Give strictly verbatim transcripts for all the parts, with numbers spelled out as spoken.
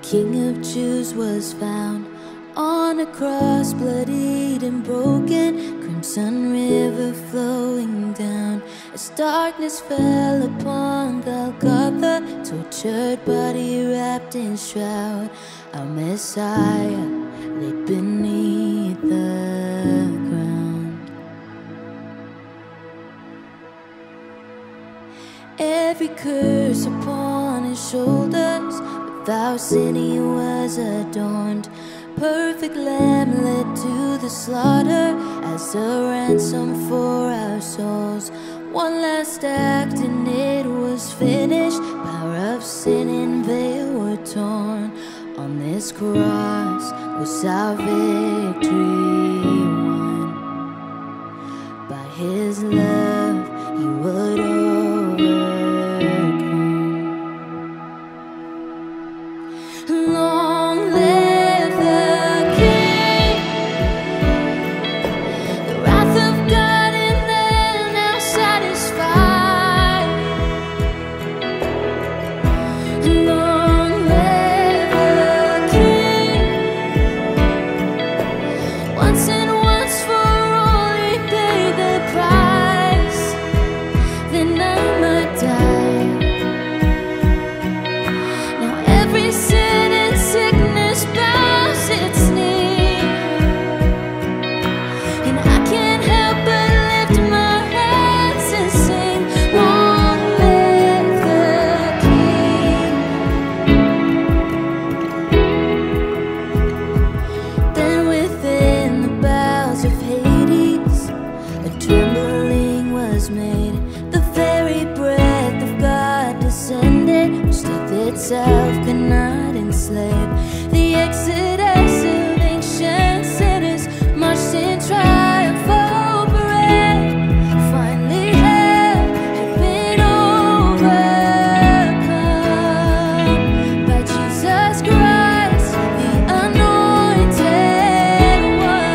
King of Jews was found on a cross, bloodied and broken, crimson river flowing down. As darkness fell upon Golgotha, tortured body wrapped in shroud, our Messiah laid beneath the ground. Every curse upon his shoulders, without sin he was adorned. Perfect lamb led to the slaughter as a ransom for our souls. One last act and it was finished. Power of sin and veil were torn. On this cross was our victory won. By his love he would overcome. Long live the King, the wrath of God in them now satisfied. Long live the King, once and once for all he paid the price, then I might die. Now every sin and sickness bows its knee, and I can't help but lift my hands and sing, long live the King. Then within the bowels of Hades a trembling was made. The very breath of God descended, which death itself could not enslave. The exodus of ancient sinners marched in triumphal parade. Finally hell had been overcome by Jesus Christ, the anointed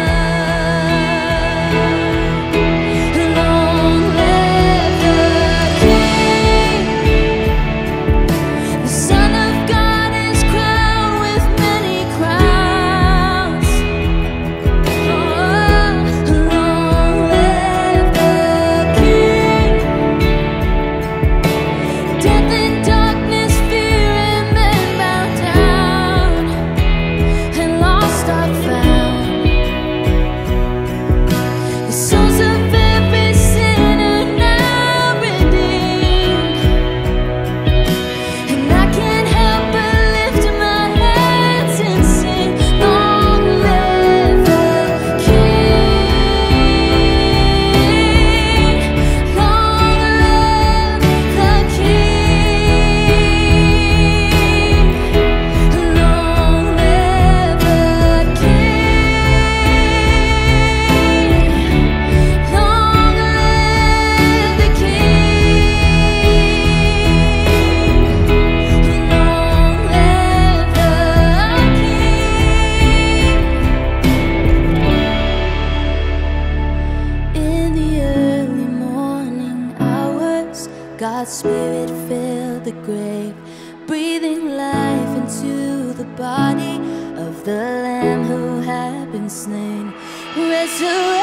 one. Long live the King, the Son of God is crowned with many crowns. Oh, long live the King. Death and darkness, fear and men bow down, and lost are found. The souls of every sinner now redeemed, and I can't help but lift my hands and sing, long live the King. Long live the King. Long live the King. Long live the King. Long live the King. In the early morning hours, God's Spirit filled the grave, breathing life into the body of the Lamb who had been slain. Resurrected